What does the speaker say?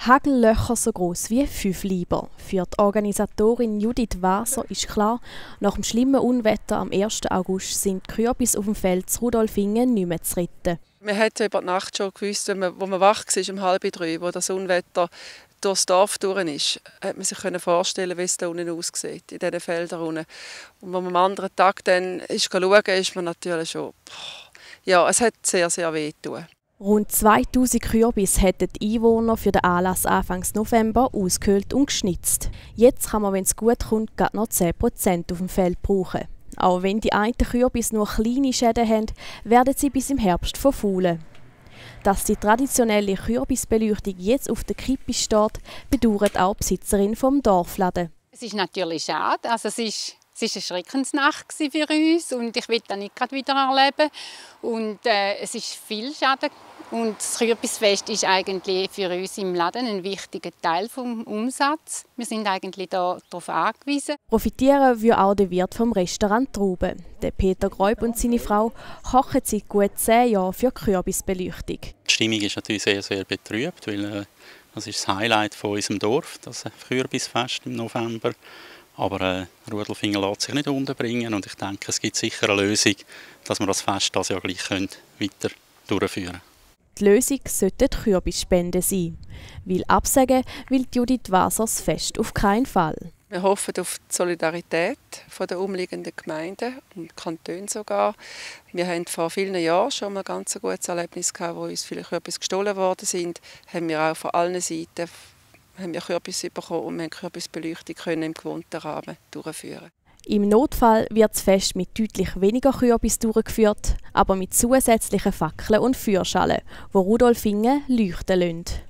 Hagellöcher so gross wie 5 Lieber. Für die Organisatorin Judith Waser ist klar, nach dem schlimmen Unwetter am 1. August sind die Kürbisse auf dem Feld zu Rudolfingen nicht mehr zu retten. Man hat über die Nacht schon gewusst, wo man wach war, um 2:30, wo das Unwetter durchs Dorf durch ist, hat man sich vorstellen, wie es da unten aussieht, in diesen Feldern unten. Und als man am anderen Tag dann schauen ist man natürlich schon, ja, es hat sehr, sehr weh getan. Rund 2000 Kürbisse hätten die Einwohner für den Anlass Anfang November ausgehöhlt und geschnitzt. Jetzt kann man, wenn es gut kommt, gerade noch 10% auf dem Feld brauchen. Auch wenn die einen Kürbisse nur kleine Schäden haben, werden sie bis im Herbst verfaulen. Dass die traditionelle Kürbisbeleuchtung jetzt auf der Kippe steht, bedauert auch die Besitzerin vom Dorfladen. Es ist natürlich schade. Also es ist eine Schreckensnacht für uns und ich will das nicht gerade wieder erleben. Und es ist viel Schaden. Und das Kürbisfest ist eigentlich für uns im Laden ein wichtiger Teil des Umsatzes. Wir sind eigentlich darauf angewiesen. Profitieren will auch der Wirt vom Restaurant Trauben. Der Peter Greub und seine Frau kochen seit gut 10 Jahren für Kürbisbeleuchtung. Die Stimmung ist natürlich sehr, sehr betrübt, weil das ist das Highlight von unserem Dorf, das Kürbisfest im November. Aber Rudolfingen lässt sich nicht unterbringen und ich denke, es gibt sicher eine Lösung, dass wir das Fest das Jahr gleich weiter durchführen können. Die Lösung sollte die Kürbisspende sein. Weil absagen will Judith Waser das Fest auf keinen Fall. Wir hoffen auf die Solidarität der umliegenden Gemeinden und Kantone sogar. Wir haben vor vielen Jahren schon mal ein ganz gutes Erlebnis gehabt, wo uns viele Kürbisse gestohlen worden sind. Haben wir auch von allen Seiten Kürbisse bekommen und wir können Kürbisbeleuchtung im gewohnten Rahmen durchführen. Im Notfall wird das Fest mit deutlich weniger Kürbis durchgeführt, aber mit zusätzlichen Fackeln und Feuerschalen, die Rudolfingen leuchten lassen.